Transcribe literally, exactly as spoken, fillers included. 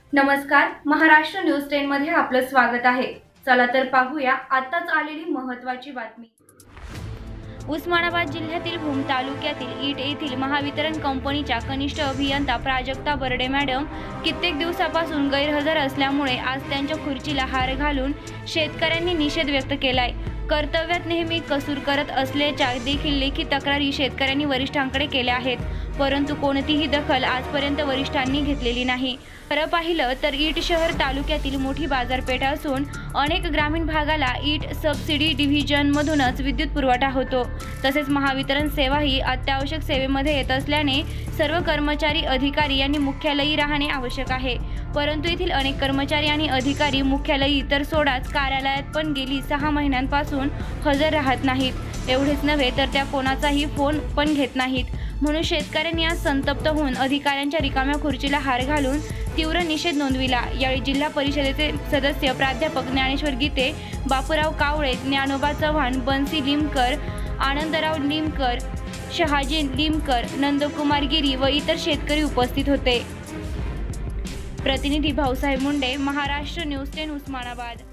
नमस्कार, Maharashtra news ten मध्ये आपलं स्वागत आहे। चला तर पाहूया आताच आलेली महत्त्वाची बातमी। उस्मानाबाद जिल्ह्यातील भूम तालुक्यातील ईट येथील महावितरण कंपनीच्या कनिष्ठ अभियंता प्राजक्ता बर्डे मॅडम कित्येक दिवसापासून गैरहजर असल्यामुळे आज त्यांच्या खुर्चीला हार घालून शेतकऱ्यांनी निषेध व्यक्त केलाय। कर्तव्यात नेहमी कसूर करत असल्याच्या देखील लेखी तक्रारी शेतकऱ्यांनी वरिष्ठांकडे केल्या आहेत, परंतु कोणतीही दखल आजपर्यंत वरिष्ठांनी घेतलेली नाही। खरं पाहिलं तर ईट शहर तालुक्यातील मोठी बाजारपेठ असून अनेक ग्रामीण भागाला ईट सबसिडी डिव्हिजनमधूनच विद्युत पुरवठा होतो। तसेच महावितरण सेवा ही अत्यावश्यक सेवेमध्ये येत असल्याने सर्व कर्मचारी अधिकारी यांनी मुख्यालयी राहणे आवश्यक आहे, परंतु येथील अनेक कर्मचारी आणि अधिकारी मुख्यालयी तर सोडाच कार्यालयात पण गेली सहा महिन्यांपासून हजर राहत नाहीत। एवढेच नव्हे तर त्या कोणाचाही फोन पण घेत नाहीत। म्हणून शेतकऱ्यांनी आज संतप्त होऊन अधिकाऱ्यांच्या रिकाम्या खुर्चीला हार घालून तीव्र निषेध नोंदविला। यावेळी जिल्हा परिषदेचे सदस्य प्राध्यापक ज्ञानेश्वर गीते, बापूराव कावळे, ज्ञानोबा चव्हाण, बन्सी लिमकर, आनंदराव लिमकर, शहाजी लिमकर, नंदकुमार गिरी व इतर शेतकरी उपस्थित होते। प्रतिनिधी भाऊसाहेब मुंडे, महाराष्ट्र न्यूज टेन, उस्मानाबाद।